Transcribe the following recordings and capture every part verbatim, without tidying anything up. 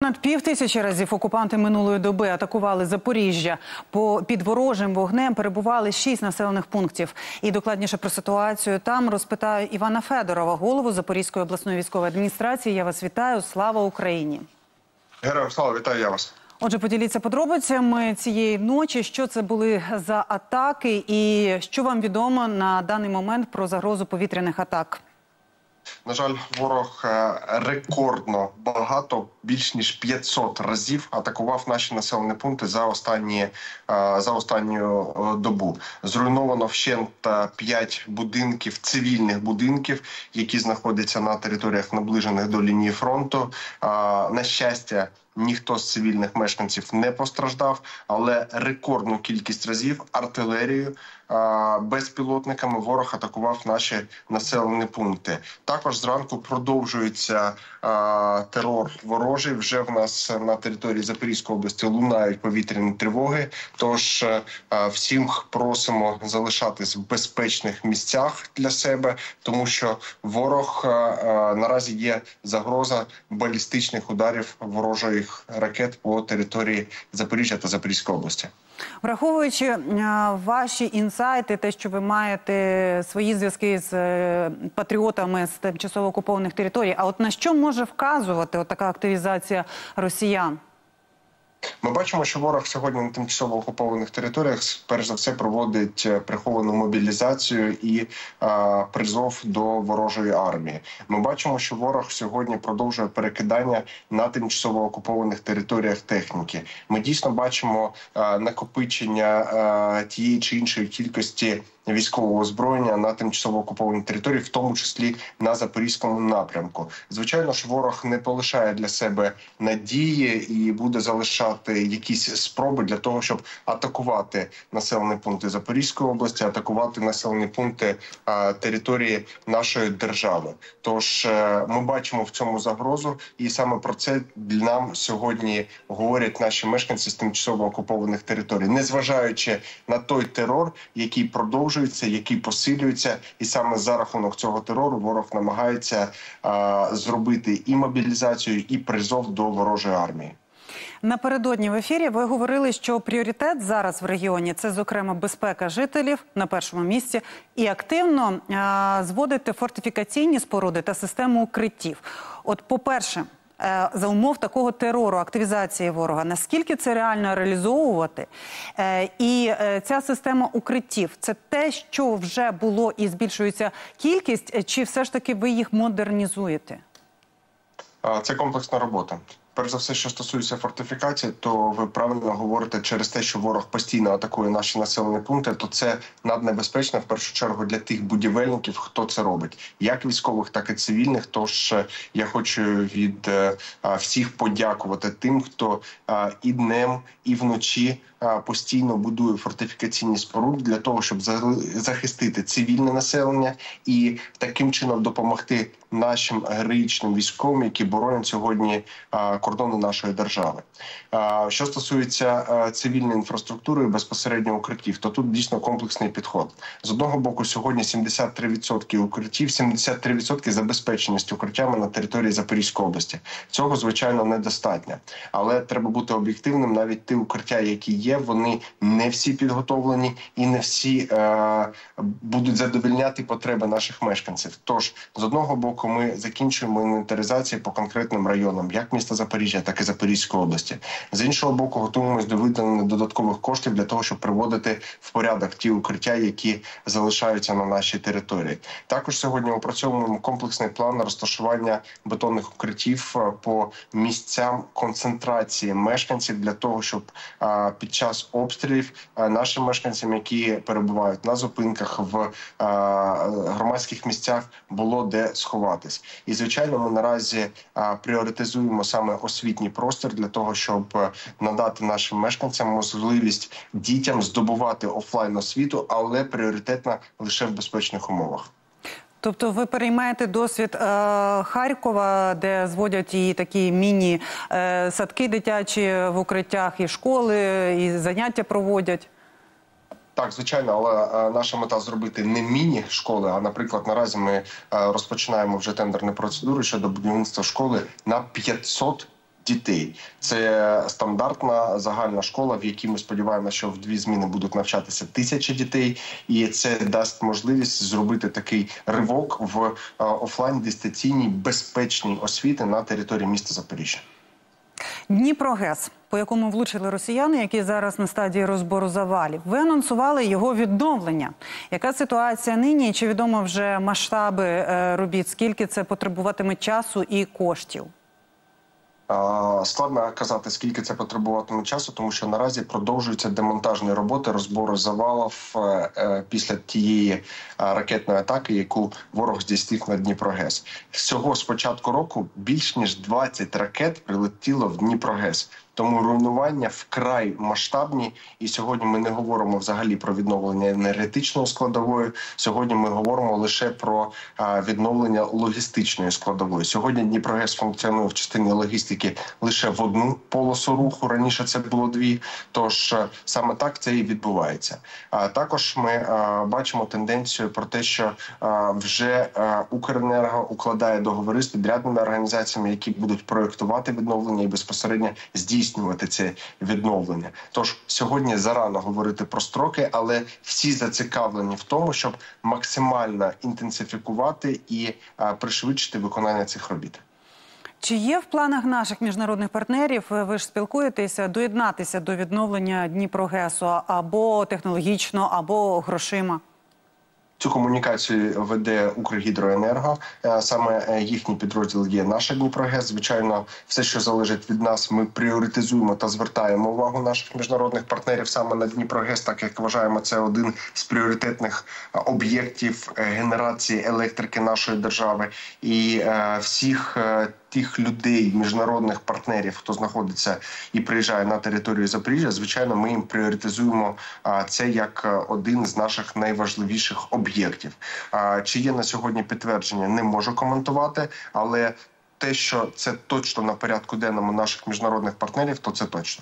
Понад пів тисячі разів окупанти минулої доби атакували Запоріжжя. По під ворожим вогнем перебували шість населених пунктів. І докладніше про ситуацію там розпитаю Івана Федорова, голову Запорізької обласної військової адміністрації. Я вас вітаю. Слава Україні! Героям слава, вітаю я вас. Отже, поділіться подробицями цієї ночі. Що це були за атаки і що вам відомо на даний момент про загрозу повітряних атак? На жаль, ворог рекордно багато, більш ніж п'ятсот разів атакував наші населені пункти за останні за останню добу. Зруйновано вщент п'ять будинків, цивільних будинків, які знаходяться на територіях, наближених до лінії фронту. На щастя, ніхто з цивільних мешканців не постраждав, але рекордну кількість разів артилерією, безпілотниками ворог атакував наші населені пункти. Також зранку продовжується терор ворожий. Вже в нас на території Запорізької області лунають повітряні тривоги. Тож всім просимо залишатись в безпечних місцях для себе, тому що ворог наразі є загроза балістичних ударів ворожих ракет по території Запоріжжя та Запорізької області. Враховуючи е, ваші інсайти, те, що ви маєте свої зв'язки з е, патріотами з тимчасово окупованих територій, а от на що може вказувати от така активізація росіян? Ми бачимо, що ворог сьогодні на тимчасово окупованих територіях перш за все проводить приховану мобілізацію і а, призов до ворожої армії. Ми бачимо, що ворог сьогодні продовжує перекидання на тимчасово окупованих територіях техніки. Ми дійсно бачимо а, накопичення а, тієї чи іншої кількості військового озброєння на тимчасово окупованій території, в тому числі на Запорізькому напрямку. Звичайно ж, ворог не полишає для себе надії і буде залишати якісь спроби для того, щоб атакувати населені пункти Запорізької області, атакувати населені пункти а, території нашої держави. Тож а, ми бачимо в цьому загрозу, і саме про це нам сьогодні говорять наші мешканці з тимчасово окупованих територій, незважаючи на той терор, який продовжує, який посилюється, і саме за рахунок цього терору ворог намагається а, зробити і мобілізацію, і призов до ворожої армії. Напередодні в ефірі ви говорили, що пріоритет зараз в регіоні – це, зокрема, безпека жителів на першому місці і активно а, зводити фортифікаційні споруди та систему укриттів. От, по-перше, за умов такого терору, активізації ворога, наскільки це реально реалізовувати? І ця система укриттів – це те, що вже було і збільшується кількість, чи все ж таки ви їх модернізуєте? Це комплексна робота. Перш за все, що стосується фортифікації, то ви правильно говорите, через те, що ворог постійно атакує наші населені пункти, то це наднебезпечно, в першу чергу, для тих будівельників, хто це робить. Як військових, так і цивільних. Тож я хочу від а, всіх подякувати тим, хто а, і днем, і вночі а, постійно будує фортифікаційні споруди для того, щоб захистити цивільне населення і таким чином допомогти нашим героїчним військовим, які боронять сьогодні а, кордони нашої держави. Що стосується цивільної інфраструктури і безпосередньо укриттів, то тут дійсно комплексний підход. З одного боку, сьогодні сімдесят три відсотки укриттів, сімдесят три відсотки забезпеченість укриттями на території Запорізької області. Цього, звичайно, недостатньо. Але треба бути об'єктивним, навіть ті укриття, які є, вони не всі підготовлені і не всі е, будуть задовольняти потреби наших мешканців. Тож, з одного боку, ми закінчуємо інвентаризацію по конкретним районам, як міста Запоріжжя, так і Запорізької області. З іншого боку, готуємось до виділення додаткових коштів для того, щоб приводити в порядок ті укриття, які залишаються на нашій території. Також сьогодні опрацьовуємо комплексний план розташування бетонних укриттів по місцям концентрації мешканців для того, щоб а, під час обстрілів а, нашим мешканцям, які перебувають на зупинках, в а, громадських місцях, було де сховатись. І, звичайно, ми наразі а, пріоритизуємо саме освітній простір для того, щоб надати нашим мешканцям можливість дітям здобувати офлайн-освіту, але пріоритетно лише в безпечних умовах. Тобто ви переймаєте досвід е, Харкова, де зводять і такі міні-садки е, дитячі в укриттях, і школи, і заняття проводять? Так, звичайно, але е, наша мета зробити не міні-школи, а, наприклад, наразі ми е, розпочинаємо вже тендерні процедури щодо будівництва школи на п'ятсот дітей. Це стандартна загальна школа, в якій ми сподіваємося, що в дві зміни будуть навчатися тисячі дітей. І це дасть можливість зробити такий ривок в офлайн-дистанційній безпечній освіти на території міста Запоріжжя. Дніпрогес, по якому влучили росіяни, які зараз на стадії розбору завалів. Ви анонсували його відновлення. Яка ситуація нині? Чи відомо вже масштаби робіт? Скільки це потребуватиме часу і коштів? Складно казати, скільки це потребуватиме часу, тому що наразі продовжуються демонтажні роботи, розбори завалів після тієї ракетної атаки, яку ворог здійснив на Дніпрогес. Всього з початку року більш ніж двадцять ракет прилетіло в Дніпрогес. Тому руйнування вкрай масштабні. І сьогодні ми не говоримо взагалі про відновлення енергетичної складової. Сьогодні ми говоримо лише про відновлення логістичної складової. Сьогодні Дніпрогес функціонує в частині логістики лише в одну полосу руху. Раніше це було дві. Тож саме так це і відбувається. А також ми бачимо тенденцію про те, що вже Укренерго укладає договори з підрядними організаціями, які будуть проєктувати відновлення і безпосередньо здійснювати це відновлення. Тож сьогодні зарано говорити про строки, але всі зацікавлені в тому, щоб максимально інтенсифікувати і а, пришвидшити виконання цих робіт. Чи є в планах наших міжнародних партнерів, ви ж спілкуєтеся, доєднатися до відновлення Дніпрогесу або технологічно, або грошима? Цю комунікацію веде Укргідроенерго. Саме їхній підрозділ є наш Дніпрогес. Звичайно, все, що залежить від нас, ми пріоритизуємо та звертаємо увагу наших міжнародних партнерів саме на Дніпрогес, так як вважаємо, це один з пріоритетних об'єктів генерації електрики нашої держави. І всіх тих людей, міжнародних партнерів, хто знаходиться і приїжджає на територію Запоріжжя, звичайно, ми їм пріоритизуємо це як один з наших найважливіших об'єктів. Чи є на сьогодні підтвердження, не можу коментувати, але те, що це точно на порядку денному наших міжнародних партнерів, то це точно.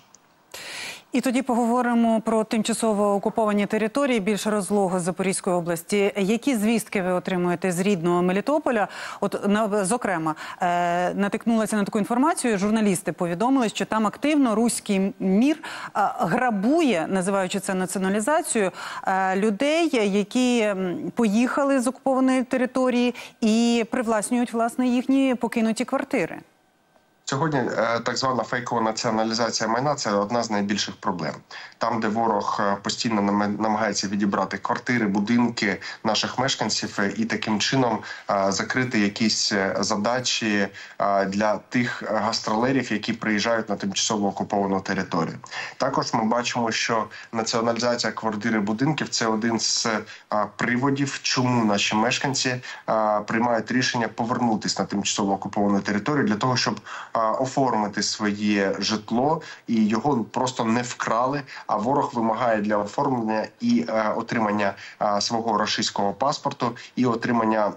І тоді поговоримо про тимчасово окуповані території, більш розлого Запорізької області. Які звістки ви отримуєте з рідного Мелітополя? От, на, зокрема, е, натикнулася на таку інформацію, журналісти повідомили, що там активно руський мір е, грабує, називаючи це націоналізацією, е, людей, які поїхали з окупованої території і привласнюють, власне, їхні покинуті квартири. Сьогодні так звана фейкова націоналізація майна – це одна з найбільших проблем. Там, де ворог постійно намагається відібрати квартири, будинки наших мешканців і таким чином закрити якісь задачі для тих гастролерів, які приїжджають на тимчасово окуповану територію. Також ми бачимо, що націоналізація квартир і будинків – це один з приводів, чому наші мешканці приймають рішення повернутися на тимчасово окуповану територію для того, щоб оформити своє житло, і його просто не вкрали, а ворог вимагає для оформлення і е, отримання е, свого російського паспорту, і отримання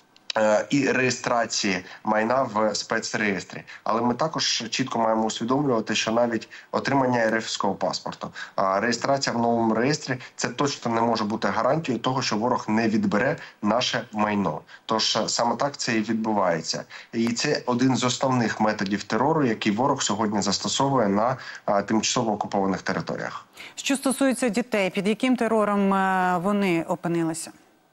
і реєстрації майна в спецреєстрі. Але ми також чітко маємо усвідомлювати, що навіть отримання РФського паспорту, реєстрація в новому реєстрі – це точно не може бути гарантією того, що ворог не відбере наше майно. Тож саме так це і відбувається. І це один з основних методів терору, який ворог сьогодні застосовує на тимчасово окупованих територіях. Що стосується дітей, під яким терором вони опинилися?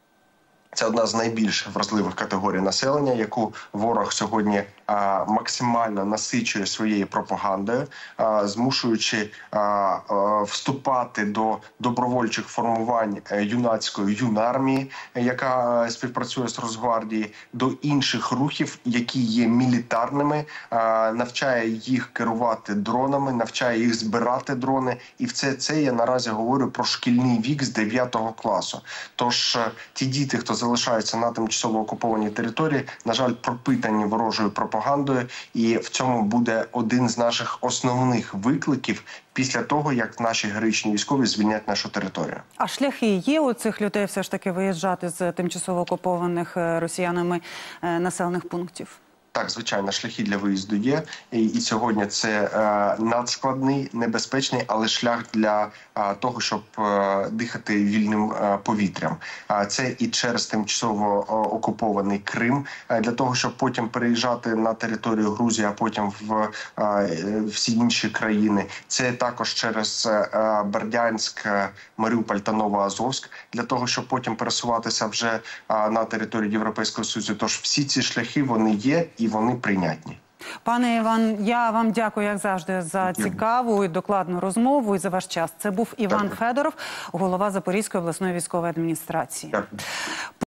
Це одна з найбільш вразливих категорій населення, яку ворог сьогодні а, максимально насичує своєю пропагандою, а, змушуючи а, а, вступати до добровольчих формувань юнацької юнармії, яка співпрацює з Росгвардією, до інших рухів, які є мілітарними, а, навчає їх керувати дронами, навчає їх збирати дрони. І все це я наразі говорю про шкільний вік з дев'ятого класу. Тож ті діти, хто залишаються на тимчасово окупованій території, на жаль, пропитані ворожою пропагандою, і в цьому буде один з наших основних викликів після того, як наші героїчні військові звільнять нашу територію. А шляхи є у цих людей все ж таки виїжджати з тимчасово окупованих росіянами населених пунктів? Так, звичайно, шляхи для виїзду є, і, і сьогодні це е, надскладний, небезпечний, але шлях для е, того, щоб е, дихати вільним е, повітрям. А це і через тимчасово е, окупований Крим, е, для того, щоб потім переїжджати на територію Грузії, а потім в е, всі інші країни. Це також через е, Бердянськ, Маріуполь та Новоазовськ, для того, щоб потім пересуватися вже е, на територію Європейського Союзу. Тож всі ці шляхи, вони є і вони прийнятні. Пане Іван, я вам дякую, як завжди, за цікаву і докладну розмову і за ваш час. Це був Іван Дякую. Федоров, голова Запорізької обласної військової адміністрації. Дякую.